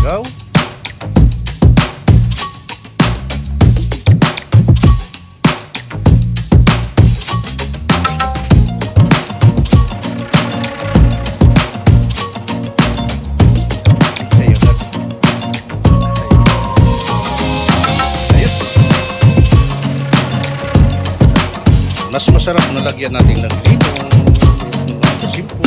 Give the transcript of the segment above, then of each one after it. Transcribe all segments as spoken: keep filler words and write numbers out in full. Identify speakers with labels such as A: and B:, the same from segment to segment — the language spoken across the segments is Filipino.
A: lagaw. Mas masarap na lagyan natin ng limon, simple.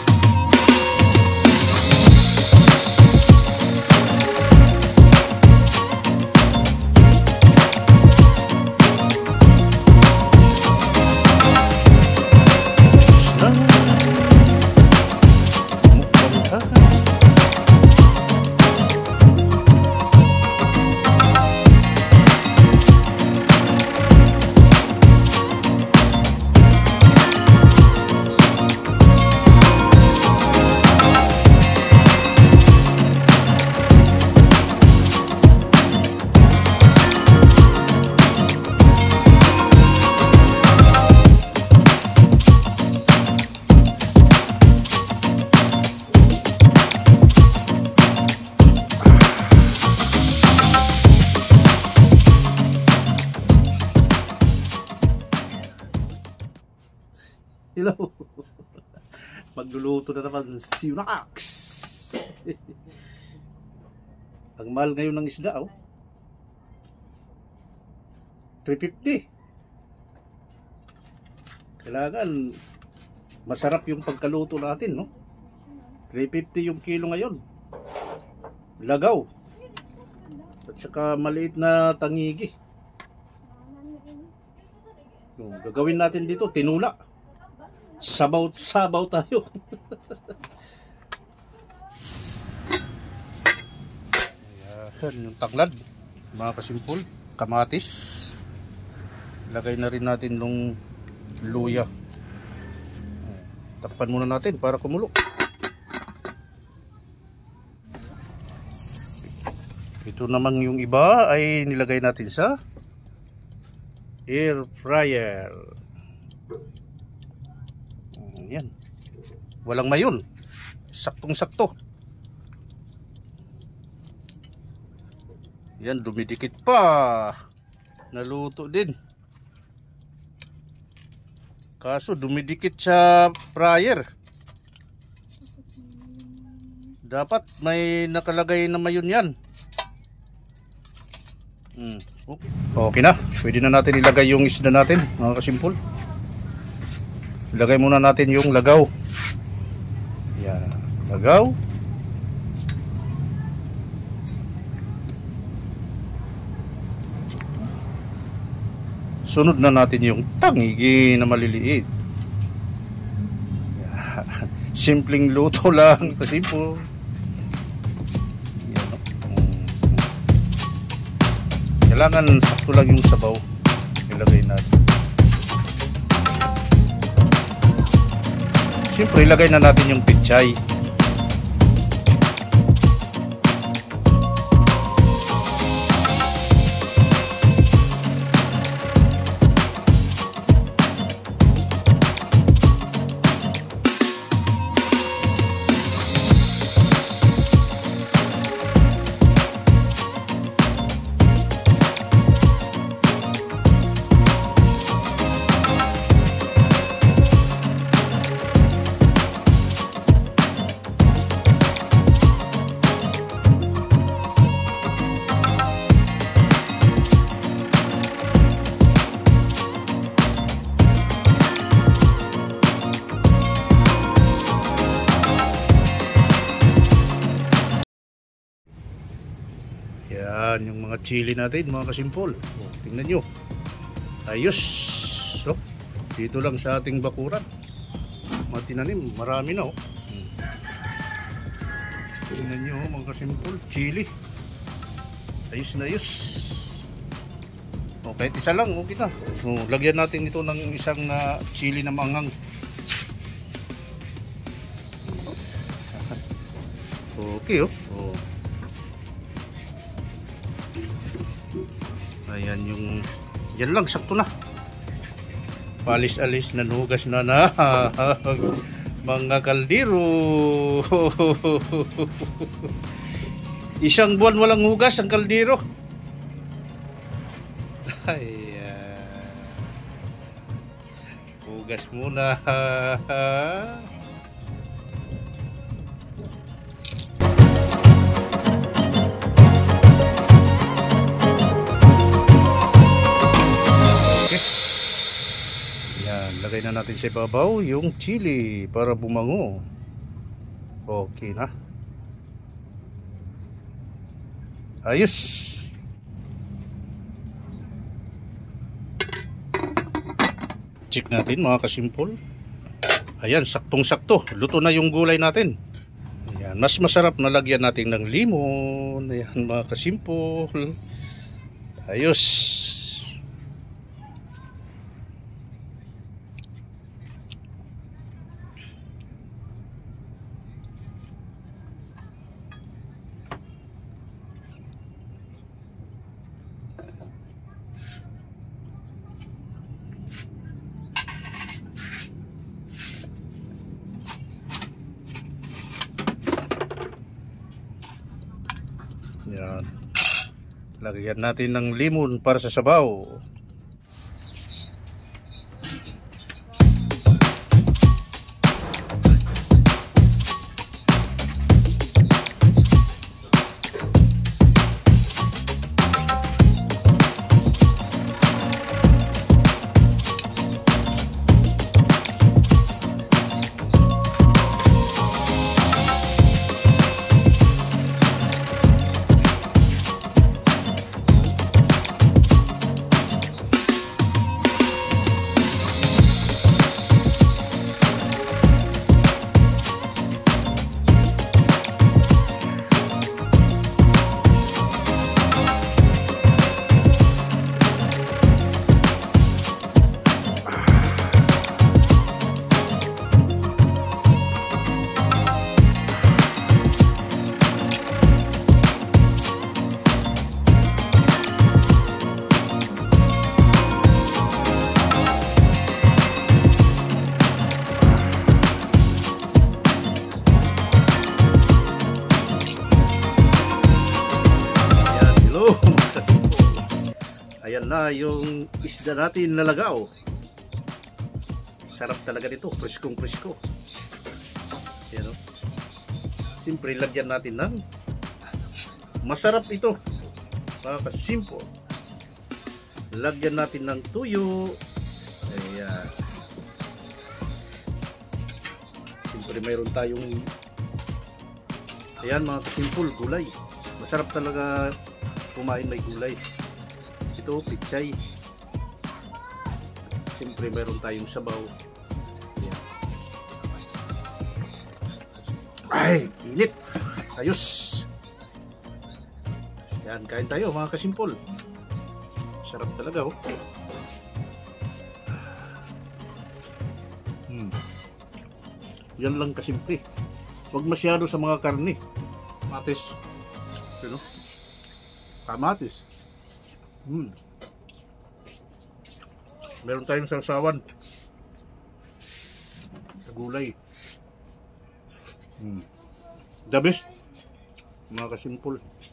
A: Hello. Magluluto na naman si Unax. Ang mahal ngayon ng isda, oh. three fifty. Kailangan masarap yung pagkaluto natin, no? three fifty yung kilo ngayon. Lagaw. At saka maliit na tangigi. Yung gagawin natin dito, tinula. Sabaw-sabaw tayo. Ayan, yung tanglad, mga kasimpol, kamatis. Lagay na rin natin nung luya. Takpan muna natin para kumulo. Ito naman yung iba ay nilagay natin sa air fryer. Yan. Walang mayon. Saktong-sakto. Yan, dumidikit pa. Naluto din. Kaso dumidikit sa fryer. Dapat may nakalagay na mayon yan. Hmm. Okay. Okay na. Pwede na natin ilagay yung isda natin, mga kasimpol. Ilagay muna natin yung lagaw. Yan, lagaw. Sunod na natin yung tangigi na maliliit. Yan. Simpleng luto lang, kasimple. Yan. Kailangan sakto lang yung sabaw. Ilagay natin. Siyempre, ilagay na natin yung pichay. Yan yung mga chili natin, mga kasimpol. O, tingnan nyo. Ayos. So, dito lang sa ating bakuran. Mga tinanim, marami na, oh. Hmm. Tingnan nyo, mga kasimpol. Chili. Ayos na ayos. O, kahit isa lang, okay na. O, lagyan natin ito ng isang uh, chili na manghang. Okay, oh. O. Ayan yung, yan lang, sakto na. Palis-alis, nanugas na na mga kaldero. Isang buwan walang hugas ang kaldero. Ay, ah, hugas muna. Lagay na natin sa ibabaw yung chili para bumango. Okay na. Ayos. Check natin mga kasimpol. Ayan, saktong-sakto. Luto na yung gulay natin. Ayan, mas masarap na lagyan natin ng limon. Ayan mga kasimpol. Ayos. Yan. Lagyan natin ng limon para sa sabaw. Ayan na yung isda natin na lagaw. Sarap talaga nito, preskong presko. Ayan o. Siyempre lagyan natin ng masarap ito. Mga kasimple. Lagyan natin ng tuyo. Ayan. Siyempre mayroon tayong ayan mga kasimple, gulay. Masarap talaga kumain may gulay. Ito, pichay. Siyempre meron tayong sabaw. Ayan. Ay, init. Ayos. Yan, kain tayo mga kasimpol. Sarap talaga oh. Hmm. Yan lang kasimple. Huwag masyado sa mga karne. Kamatis. Ano? Kamatis. Hmm. Meron tayong sarsawan sa gulay. Hmm. The best mga kasimpol.